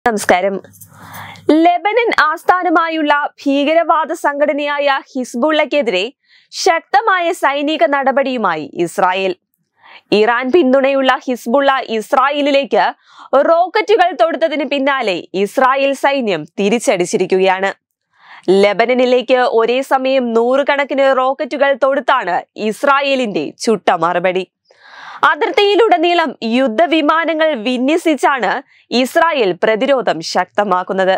നമസ്കാരം. ലെബനൻ ആസ്ഥാനമായുള്ള ഭീകരവാദ സംഘടനയായ ഹിസ്ബുള്ളക്കെതിരെ ശക്തമായ സൈനിക നടപടിയുമായി ഇസ്രായേൽ. ഇറാൻ പിന്തുണയുള്ള ഹിസ്ബുള്ള ഇസ്രായേലിലേക്ക് റോക്കറ്റുകൾ തൊടുത്തതിന് പിന്നാലെ ഇസ്രായേൽ സൈന്യം തിരിച്ചടിച്ചിരിക്കുകയാണ്. ലെബനനിലേക്ക് ഒരേ സമയം നൂറുകണക്കിന് റോക്കറ്റുകൾ തൊടുത്താണ് ഇസ്രായേലിന്റെ ചുട്ട മറുപടി. അതിർത്തിയിലുടനീളം യുദ്ധവിമാനങ്ങൾ വിന്യസിച്ചാണ് ഇസ്രായേൽ പ്രതിരോധം ശക്തമാക്കുന്നത്.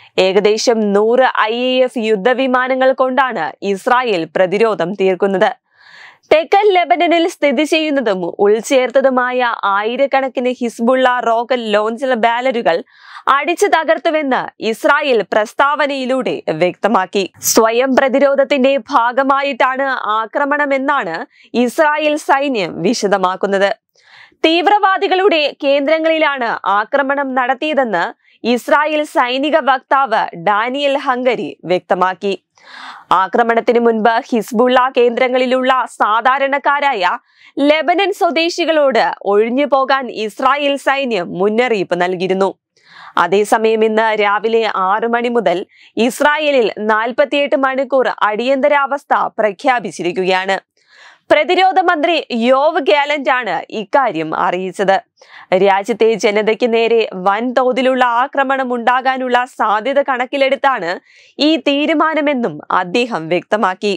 ഏകദേശം 100 IAF യുദ്ധവിമാനങ്ങൾ കൊണ്ടാണ് ഇസ്രായേൽ പ്രതിരോധം തീർക്കുന്നത്. തെക്കൻ ലെബനനിൽ സ്ഥിതി ചെയ്യുന്നതും ഉൾച്ചേർത്തതുമായ ആയിരക്കണക്കിന് ഹിസ്ബുള്ള റോക്കറ്റ് ലോഞ്ചർ ബാരലുകൾ അടിച്ചു തകർത്തുവെന്ന് ഇസ്രായേൽ പ്രസ്താവനയിലൂടെ വ്യക്തമാക്കി. സ്വയം പ്രതിരോധത്തിന്റെ ഭാഗമായിട്ടാണ് ആക്രമണമെന്നാണ് ഇസ്രായേൽ സൈന്യം വിശദമാക്കുന്നത്. തീവ്രവാദികളുടെ കേന്ദ്രങ്ങളിലാണ് ആക്രമണം നടത്തിയതെന്ന് ഇസ്രായേൽ സൈനിക വക്താവ് ഡാനിയൽ ഹംഗരി വ്യക്തമാക്കി. ആക്രമണത്തിന് മുൻപ് ഹിസ്ബുള്ള കേന്ദ്രങ്ങളിലുള്ള സാധാരണക്കാരായ ലെബനൻ സ്വദേശികളോട് ഒഴിഞ്ഞു പോകാൻ ഇസ്രായേൽ സൈന്യം മുന്നറിയിപ്പ് നൽകിയിരുന്നു. അതേസമയം ഇന്ന് രാവിലെ 6 മണി മുതൽ ഇസ്രായേലിൽ 48 മണിക്കൂർ അടിയന്തരാവസ്ഥ പ്രഖ്യാപിച്ചിരിക്കുകയാണ്. പ്രതിരോധ മന്ത്രി യോവ് ഗാലന്റ് ആണ് ഇക്കാര്യം അറിയിച്ചത്. രാജ്യത്തെ ജനതയ്ക്ക് നേരെ വൻതോതിലുള്ള ആക്രമണം ഉണ്ടാകാനുള്ള സാധ്യത കണക്കിലെടുത്താണ് ഈ തീരുമാനമെന്നും അദ്ദേഹം വ്യക്തമാക്കി.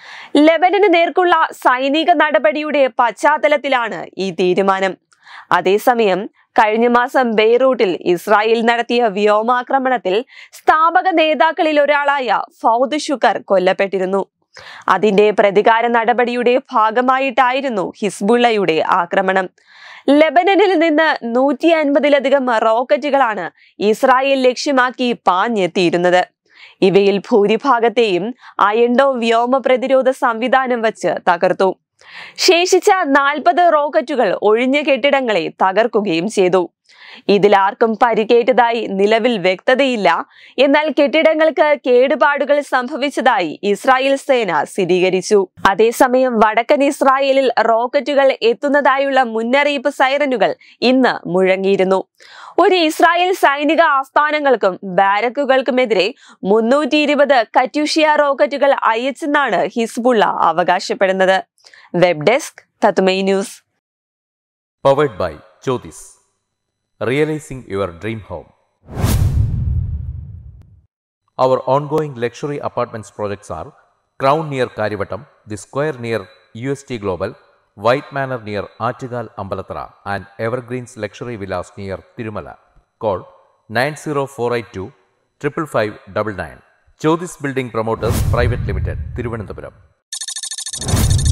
ലെബനന് നേർക്കുള്ള സൈനിക നടപടിയുടെ പശ്ചാത്തലത്തിലാണ് ഈ തീരുമാനം. അതേസമയം കഴിഞ്ഞ മാസം ബെയ്റൂട്ടിൽ ഇസ്രായേൽ നടത്തിയ വ്യോമാക്രമണത്തിൽ സ്ഥാപക നേതാക്കളിൽ ഒരാളായ ഫൗദ് ഷുക്കർ കൊല്ലപ്പെട്ടിരുന്നു. അതിന്റെ പ്രതികാര നടപടിയുടെ ഭാഗമായിട്ടായിരുന്നു ഹിസ്ബുള്ളയുടെ ആക്രമണം. ലെബനനിൽ നിന്ന് 150-ലധികം റോക്കറ്റുകളാണ് ഇസ്രായേൽ ലക്ഷ്യമാക്കി പാഞ്ഞെത്തിയിരുന്നത്. ഇവയിൽ ഭൂരിഭാഗത്തെയും അയൺ ഡോം വ്യോമ പ്രതിരോധ സംവിധാനം വച്ച് തകർത്തു. ശേഷിച്ച 40 റോക്കറ്റുകൾ ഒഴിഞ്ഞ കെട്ടിടങ്ങളെ തകർക്കുകയും ചെയ്തു. ഇതിലാർക്കും പരിക്കേറ്റതായി നിലവിൽ വ്യക്തതയില്ല. എന്നാൽ കെട്ടിടങ്ങൾക്ക് കേടുപാടുകൾ സംഭവിച്ചതായി ഇസ്രായേൽ സേന സ്ഥിരീകരിച്ചു. അതേസമയം വടക്കൻ ഇസ്രായേലിൽ റോക്കറ്റുകൾ എത്തുന്നതായുള്ള മുന്നറിയിപ്പ് സൈറനുകൾ ഇന്ന് മുഴങ്ങിയിരുന്നു. ഒരു ഇസ്രായേൽ സൈനിക ആസ്ഥാനങ്ങൾക്കും ബാരക്കുകൾക്കുമെതിരെ 320 കറ്റ്യൂഷ്യ റോക്കറ്റുകൾ അയച്ചെന്നാണ് ഹിസ്ബുള്ള അവകാശപ്പെടുന്നത്. വെബ് ഡെസ്ക് തത്മൈ news. Powered by Jyothis. Realizing your dream home. Our ongoing luxury apartments projects are Crown near Karivattam, The Square near UST Global, White Manor near Achigal Ambalathara, and Evergreens Luxury Villas near Tirumala. Call 90482 55599. Jyotis Building Promoters Private Limited, Thiruvananthapuram.